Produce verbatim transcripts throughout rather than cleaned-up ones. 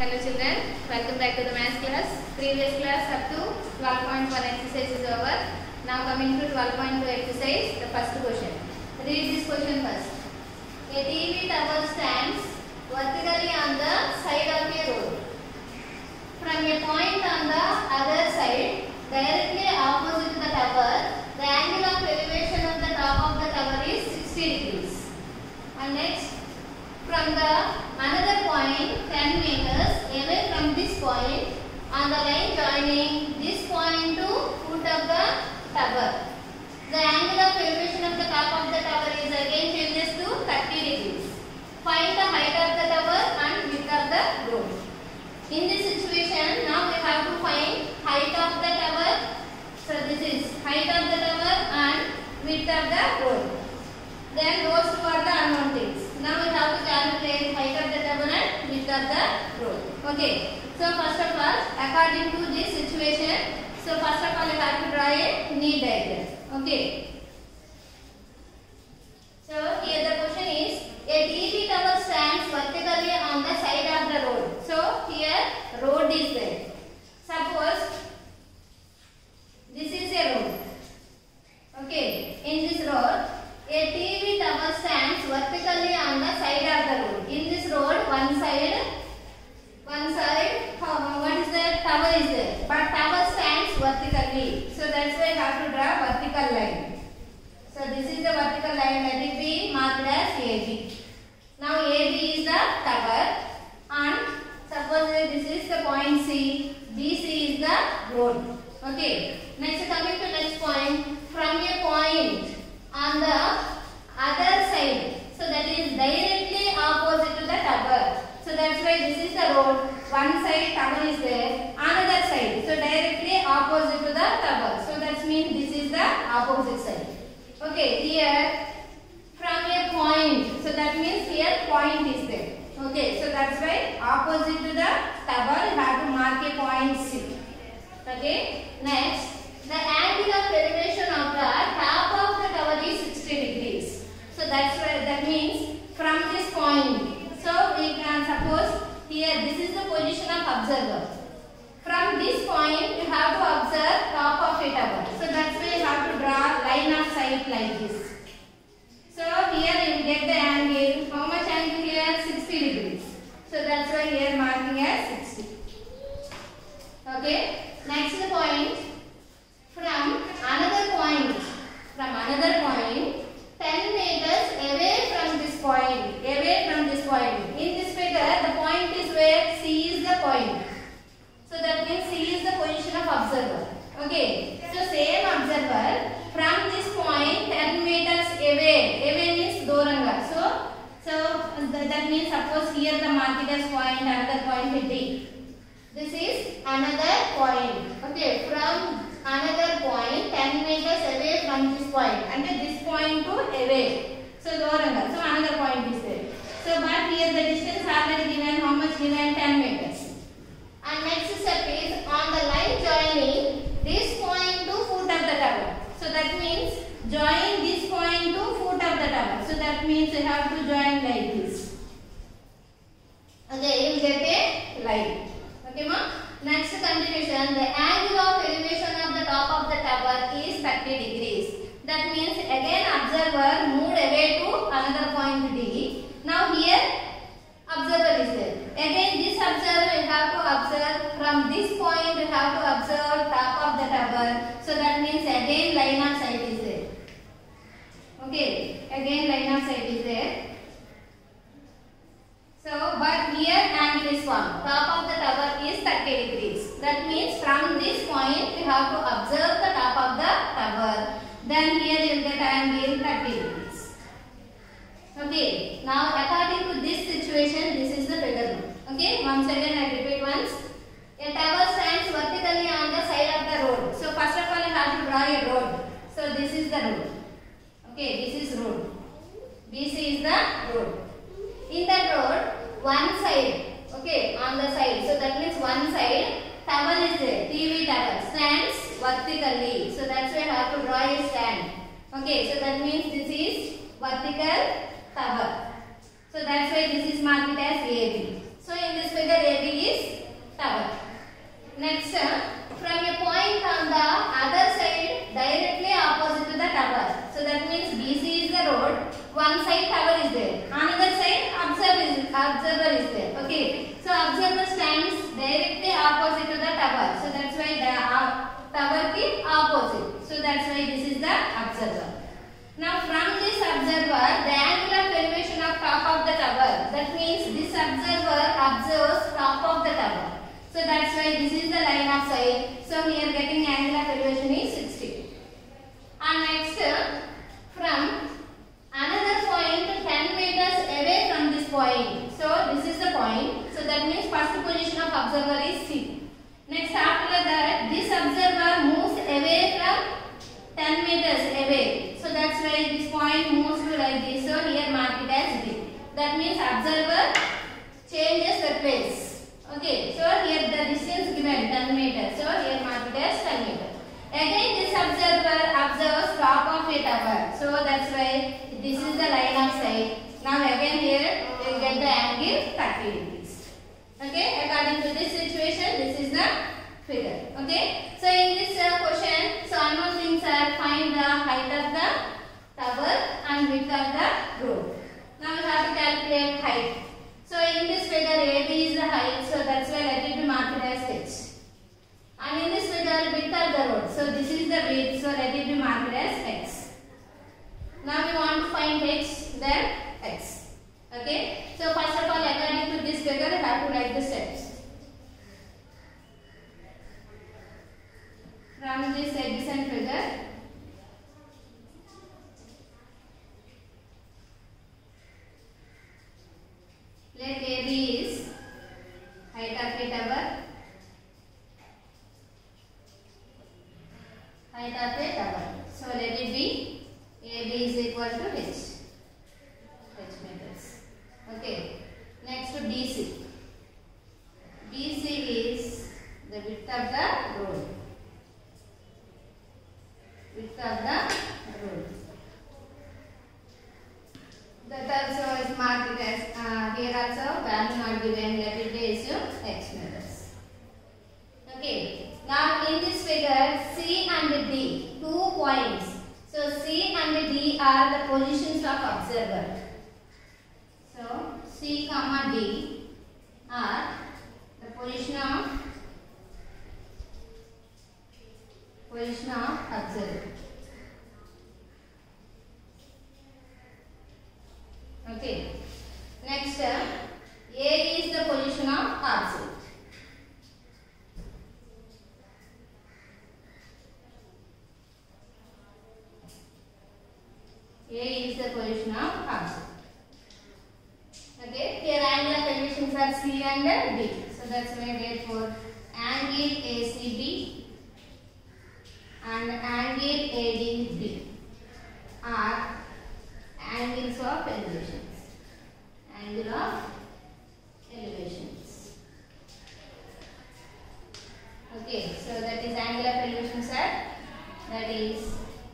Hello children, welcome back to the maths class. Previous class up to twelve point one exercise is over. Now coming to twelve point two exercise, the first question. Read this question first. A T V tower stands vertically on the side of a road. From a point on the other side, directly opposite to the tower, the angle of elevation of the top of the tower is sixty degrees. And next, from the another point ten meters away from this point on the line joining this point to foot of the tower, the angle of elevation of the top of the tower is again changes to thirty degrees. Find the height of the tower and width of the road. In this situation, now we have to find height of the tower. So this is height of the tower and width of the road. Then those two are the unknown things. Now we have to calculate height of the tower and width of the road. Okay. So first of all, according to this situation, so first of all you have to draw a knee diagram. Okay. So here the question is, a T V tower stands vertically on the side of the road. So here road is there. Suppose this is a road. Okay. In this road, a T V tower stands vertically on the side of the road. In this road, one side, one side, what is there? Tower is there. But tower stands vertically. So that's why I have to draw vertical line. So this is the vertical line, let it be marked as A B. Now A B is the tower and suppose this is the point C, B C is the road. Okay. Next, coming to next point, from a point on the other side, so that is directly opposite to the tower. So that's why this is the road. One side tower is there, another side, so directly opposite to the tower. So that means this is the opposite side. Okay, here from a point, so that means here point is there. Okay, so that's why opposite to the tower you have to mark a point C. Okay, next, the angle of elevation of the top of the tower is sixty degrees. So that's why that means from this point. So we can suppose here this is the position of observer. From this point you have to observe top of a tower. So that's why you have to draw line of sight like this. So here you get the angle. How much angle here? sixty degrees. So that's why here marking as sixty. Okay. Next point. From another point, from another point, ten meters away from this point, away from this point. In this figure, the point is where C is the point. So that means C is the position of observer. Okay. So same observer from this point ten meters away. Away means Doranga. So, so that means suppose here the mark it as point, another point D. This is another point. Okay. From another point ten meters away from this point, and this point to away. So Doranga. So another point is there. So but here the distance already given. How much given? ten meters. And next step is on the line joining this point to foot of the tower. So that means join this point to foot of the tower. So that means you have to join like this. Okay, you get a line. Okay, ma? Next continuation, the angle of elevation of the top of the tower is thirty degrees. That means again observer moved away to another point D. Now here observer is there. Again this observer you have to observe from this point you have to observe top of the tower. So that means again line of sight is there. Okay, again line of sight is there. So, but here angle is formed. Top of the tower is thirty degrees. That means from this point you have to observe the top of the tower. Then here you will get angle thirty degrees. Okay. Now according to this situation, this is the figure. Okay. Once again I repeat once. A tower stands vertically on the side of the road. So first of all you have to draw a road. So this is the road. Okay. This is road. B C is the road. In that road, one side, okay, on the side. So that means one side, tower is there. T V tower stands vertically. So that's why I have to draw a stand. Okay, so that means this is vertical tower. So that's why this is marked as A B. So in this figure A B is observes top of the tower. So that's why this is the line of sight. So here getting angle of elevation is sixty. And next, from another point ten meters away from this point. So this is the point. So that means first position of observer is C. Next, after that, this observer moves away from ten meters away. So that's why this point moves to like this. So here mark it as D. That means observer changes the place. Okay. So here the distance given ten meters. So here mark it as ten meters. Again this observer observes top of a tower. So that's why this is the line of sight. Now again here we will get the angle thirty degrees. Okay. According to this situation, this is the figure. Okay. So in this uh, question, so unknown things are find the height of the tower and width of the road. Now we have to calculate height. So in this figure, A B is the height. So that's why let it be marked as H. And in this figure, width of the road. So this is the width. So let it be marked as X. Now we want to find H, then X. Okay. So first of all, according to this figure, we have to write the steps. From this adjacent figure, let A B is height of a tower, height of a tower. So let it be A B is equal to H, H meters. Okay. Next to D C. D C is the width of the road. Width of the road. That also is marked as uh, here also value not given. Let it is X meters. Okay. Now in this figure, C and D, two points. So C and D are the positions of observer. So C comma D are the position of position of observer. Okay. Next, uh, A is the position of object. A is the position of object. Okay. Here angle of elevations are C and D. So that's why therefore angle A C B and angle A D B are angles of elevations. Angle of elevations. Okay, so that is angle of elevations are, that is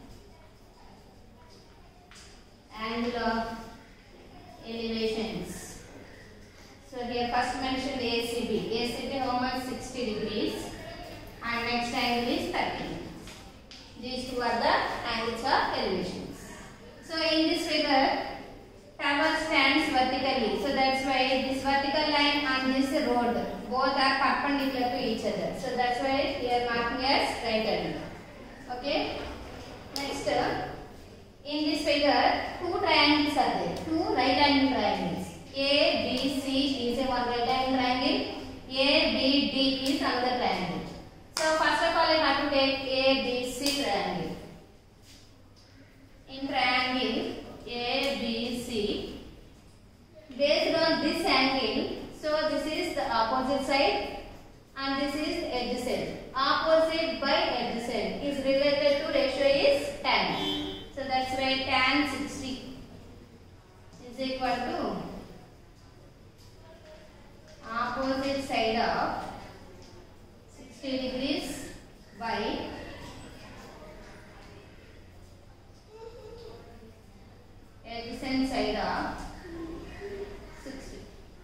angle of elevations. So here first mentioned A C B. A C B how much? sixty degrees and next angle is thirty degrees. These two are the angles of elevations. So in this figure, tower stands vertically. So that's why this vertical line and this road both are perpendicular to each other. So that's why we are marking as right angle. Okay. Next, in this figure, two triangles are there. Two right angle triangles. A B C is a one right angle triangle. A B D is another triangle. So first of all, I have to take A B C triangle. In triangle A B C, based on this angle, so this is the opposite side and this is adjacent. Opposite by adjacent is related to ratio is tan. So that's why tan sixty is equal to opposite side of sixty degrees by adjacent side of sixty.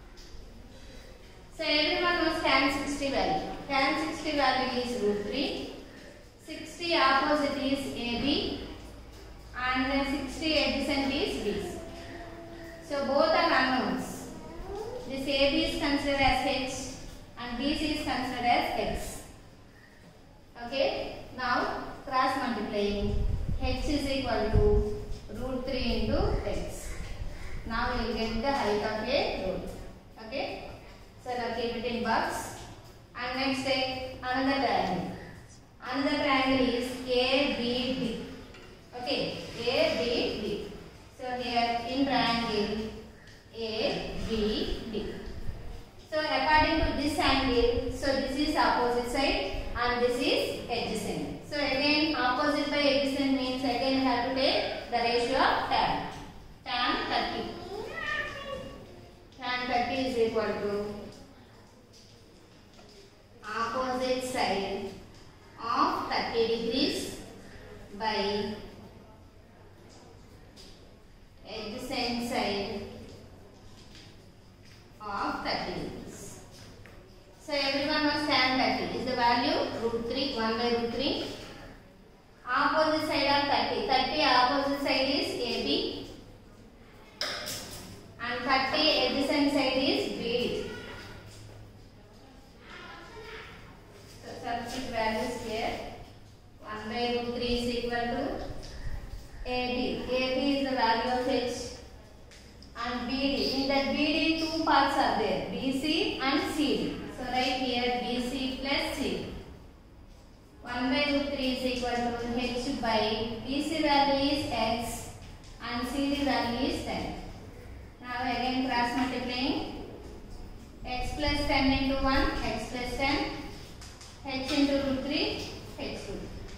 So everyone knows tan sixty value. Tan sixty value is root three. sixty opposite is A B and then sixty adjacent is B C. So both are unknowns. This A B is considered as H and B C is considered as X. Okay. Now cross multiplying, H is equal to root three into X. Now we will get the height of a road. Okay. So now keep it in box. And next take another triangle. Another triangle is A B D. Okay, A B D. So here in triangle A B D. So according to this angle, so this is opposite side and this is adjacent. So again opposite by adjacent means again we have to take the ratio of tan. Tan thirty. Tan thirty is equal to opposite side of thirty degrees by adjacent side of thirty degrees. So everyone knows tan thirty is the value root three, one by root three. Opposite side of thirty, thirty opposite side is A B and thirty adjacent side is B D. So substitute values here. one by root three is equal to A B. A B is the value of H and B D. In that B D two parts are there, B C and C D. So write here B C plus C D. one by root three is equal to H by B C value is X and C D value is ten. Now again cross multiplying. X plus ten into one, X plus ten. H into root three, H two.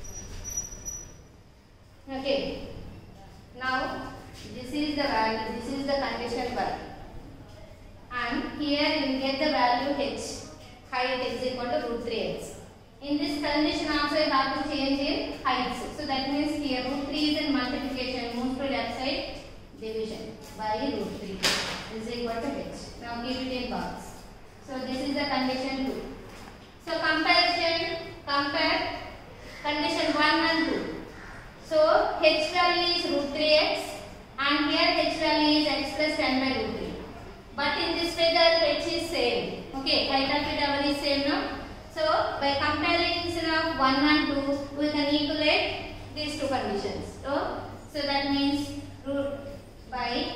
Okay. Now this is the value, this is the condition one. And here you will get the value H. Height is equal to root three X. In this condition also you have to change in heights. So that means here root three is in multiplication, moves to left side, division by root three is equal to H. Now keep it in box. So this is the condition two. So comparison, compare condition one and two. So H value is root three X and here H value is X plus ten by root three. But in this figure H is same. Okay, height of the tower is same now. So by comparing instead of one and two, we can equate these two conditions. So, so that means root by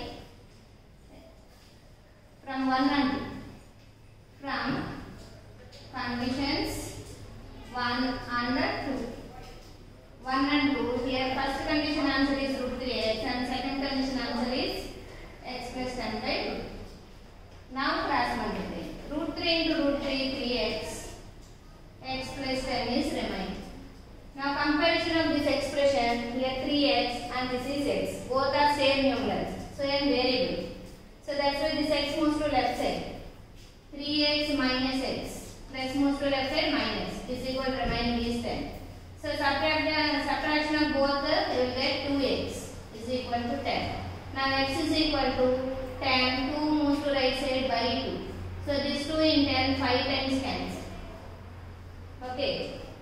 from one and two. From conditions one and two. one and two, here first condition answer is root three X and second condition answer is X plus ten by two. Now cross multiply. Root three into root three, three X. X plus ten is remain. Now comparison of this expression, here three X and this is X. Both are same numerals, same variable. So that's why this X moves to left side. three X minus X plus moves to left side minus is equal to remaining is ten. So subtract the subtraction of both, you will get two X is equal to ten. Now X is equal to ten, two moves to right side by two. So this two in ten, five times cancel. Okay.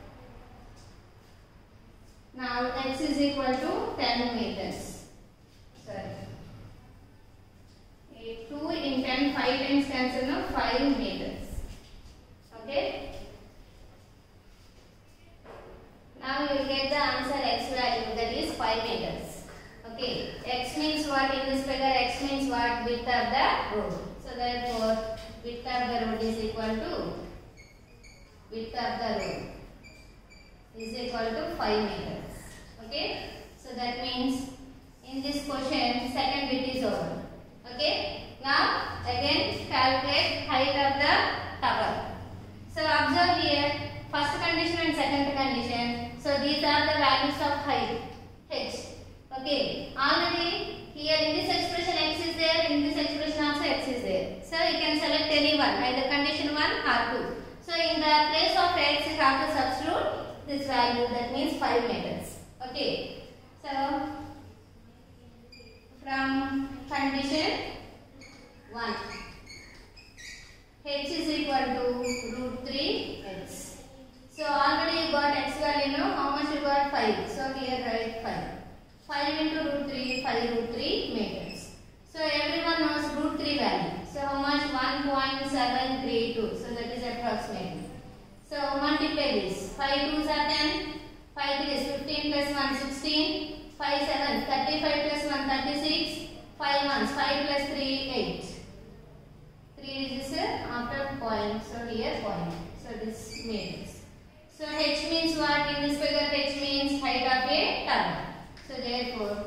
Now X is equal to ten meters. Sorry. two in ten, five times cancel now, five meters. Okay. Now you will get the answer X value, that is five meters. Okay. X means what in this figure? X means what? Width of the road. So therefore width of the road is equal to width of the road is equal to five meters. Okay. So that means in this question second bit is over. Okay. Now again calculate height of the tower. So observe here first condition and second condition. So these are the values of height H. Okay. Already here in this expression X is there, in this expression also X is there. So you can select any one, either condition one or two. So in the place of X you have to substitute this value, that means five meters. Okay. So from condition one, H is equal to root three X. So already you got X value now, how much you got? five. So here write five. five into root three, five root three meters. So everyone knows root three value. So how much? one point seven three two. So that is approximately. So multiply this. five twos are ten. five threes fifteen plus one sixteen. five sevens thirty-five plus one thirty-six. five ones five plus three eight. three digits after point. So here point. So this meters. So h means what? In this figure h means height of a tower. So therefore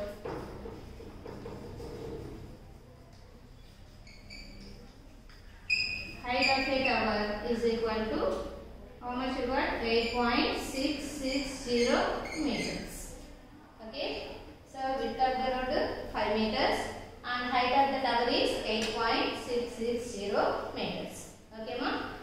height of a tower is equal to how much you got? eight point six six zero meters. Okay. So width of the road five meters and height of the tower is eight point six six zero meters. Okay ma?